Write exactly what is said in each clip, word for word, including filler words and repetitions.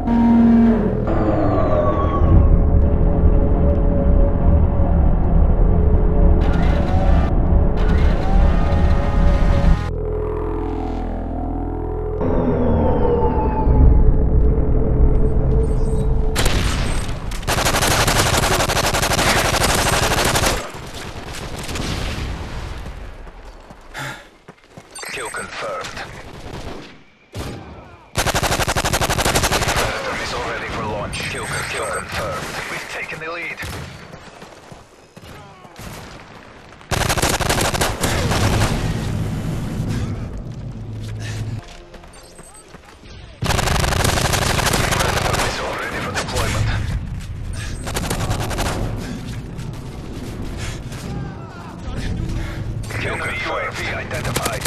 Kill confirmed. Predator missile ready for launch. Kill confirmed. Kill confirmed. We've taken the lead. Predator missile ready for deployment. Kill confirmed. U A V identified.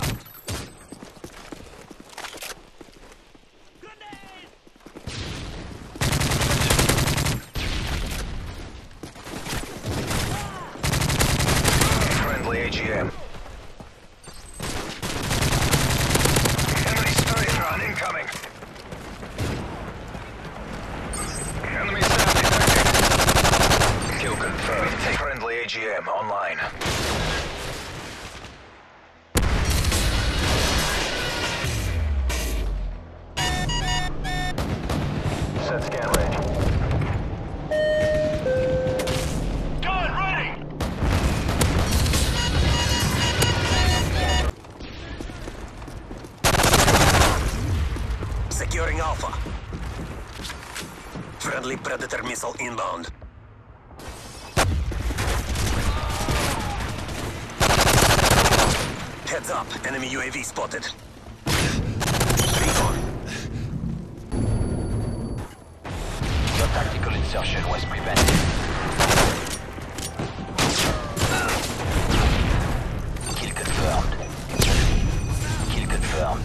A G M. Enemy spy drone incoming. Enemy sound detected. Kill confirmed. Take friendly A G M online. Set scan range. Securing Alpha. Friendly Predator missile inbound. Heads up, enemy U A V spotted. Recon. Your tactical insertion was prevented. Kill confirmed. Kill confirmed.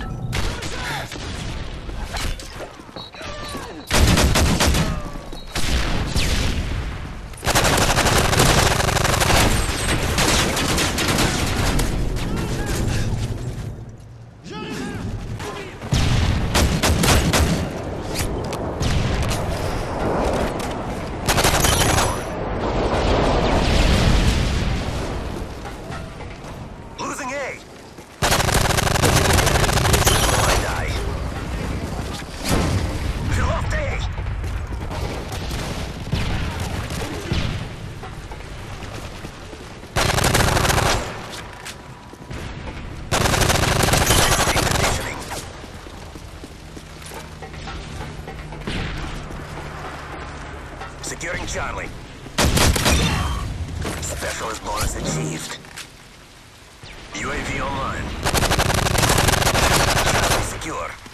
Securing Charlie. Specialist bonus achieved. U A V online. Charlie secure.